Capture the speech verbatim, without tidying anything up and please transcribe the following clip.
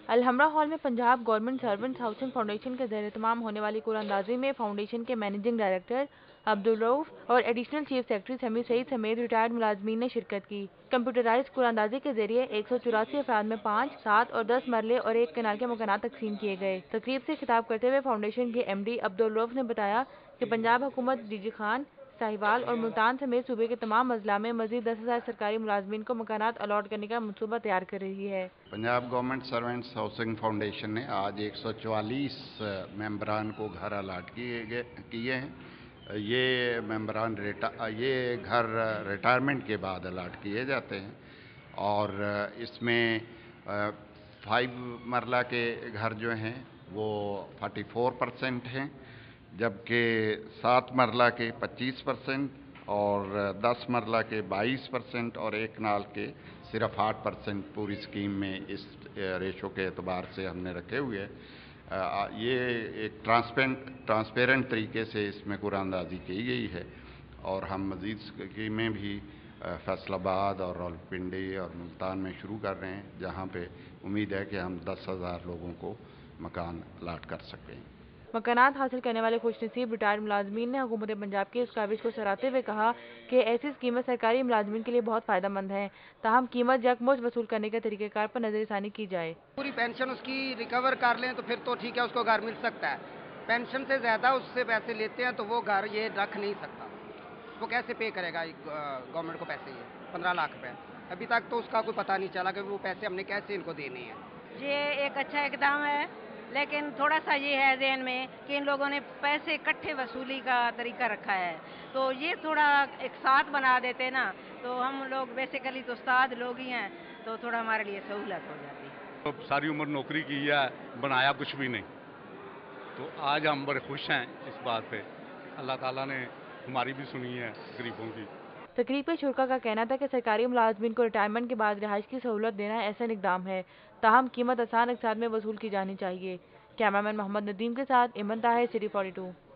Alhamra hall میں Punjab government servants housing foundation کے زیر اہتمام ہونے والی قرآن اندازی میں فاؤنڈیشن کے مینیجنگ ڈائریکٹر عبدالرؤف اور additional chief secretary Sami Saeed سمیت ریٹائرڈ ملازمین نے شرکت کی۔ کمپیوٹرائزڈ قرآن اندازی کے ذریعے ایک سو چوراسی افراد میں پانچ، سات اور دس مرلے اور ایک کنال کے مکانات تقسیم کیے گئے۔ تقریب سے خطاب کرتے ہوئے فاؤنڈیشن کے ایم ڈی عبدالرؤف نے بتایا کہ پنجاب حکومت ڈی جی خان، ساہیوال اور ملتان سمیت صوبے کے تمام اضلاع میں مزید دس ہزار سرکاری ملازمین کو مکانات الاٹ کرنے کا منصوبہ تیار کر رہی ہے۔ Punjab government servants housing foundation نے آج ایک سو چوالیس ممبران کو گھر الاٹ کیے گئے کیے ہیں۔ یہ ممبران یہ گھر ریٹائرمنٹ کے بعد الاٹ کیے جاتے ہیں اور اس میں فائیو مرلہ کے گھر جو ہیں وہ فورٹی فور پرسینٹ ہیں، جبکہ سات مرلہ کے پچیس پرسینٹ اور دس مرلہ کے بائیس پرسینٹ اور ایک نال کے صرف آٹھ پرسینٹ پوری اسکیم میں اس ریشو کے اعتبار سے ہم نے رکھے ہوئے ہیں۔ یہ ایک ٹرانسپیرنٹ ٹرانسپیرنٹ طریقے سے اس میں قرآن اندازی کی گئی ہے اور ہم مزید اسکیمیں بھی فیصل آباد اور راولپنڈی اور ملتان میں شروع کر رہے ہیں، جہاں پہ امید ہے کہ ہم دس ہزار لوگوں کو مکان الاٹ کر سکیں۔ مکانات حاصل کرنے والے خوش نصیب ریٹائرڈ ملازمین نے حکومت پنجاب کی اس کاوش کو سراہتے ہوئے کہا کہ ایسی اسکیمیں سرکاری ملازمین کے لیے بہت فائدہ مند ہیں، تاہم قیمت یکمشت وصول کرنے کے طریقہ کار پر نظر ثانی کی جائے۔ پوری پینشن اس کی ریکور کر لیں تو پھر تو ٹھیک ہے، اس کو گھر مل سکتا ہے۔ پینشن سے زیادہ اس سے پیسے لیتے ہیں تو وہ گھر یہ رکھ نہیں سکتا۔ وہ کیسے پے کرے گا گورنمنٹ کو پیسے؟ یہ پندرہ لاکھ روپے ابھی تک تو اس کا کوئی پتہ نہیں چلا کہ وہ پیسے ہم نے کیسے ان کو دینے ہیں۔ یہ ایک اچھا اقدام ہے، لیکن تھوڑا سا یہ ہے ذہن میں کہ ان لوگوں نے پیسے اکٹھے وصولی کا طریقہ رکھا ہے، تو یہ تھوڑا ایک ساتھ بنا دیتے نا تو ہم لوگ بیسیکلی تو استاد لوگ ہی ہیں، تو تھوڑا ہمارے لیے سہولت ہو جاتی ہے۔ ساری عمر نوکری کی ہے، بنایا کچھ بھی نہیں، تو آج ہم بڑے خوش ہیں اس بات پہ۔ اللہ تعالیٰ نے ہماری بھی سنی ہے، غریبوں کی۔ تقریب کے شرکا کا کہنا تھا کہ سرکاری ملازمین کو ریٹائرمنٹ کے بعد رہائش کی سہولت دینا احسن اقدام ہے، تاہم قیمت آسان اقساط میں وصول کی جانی چاہیے۔ کیمرامین محمد ندیم کے ساتھ Aiman Tahir, city forty to.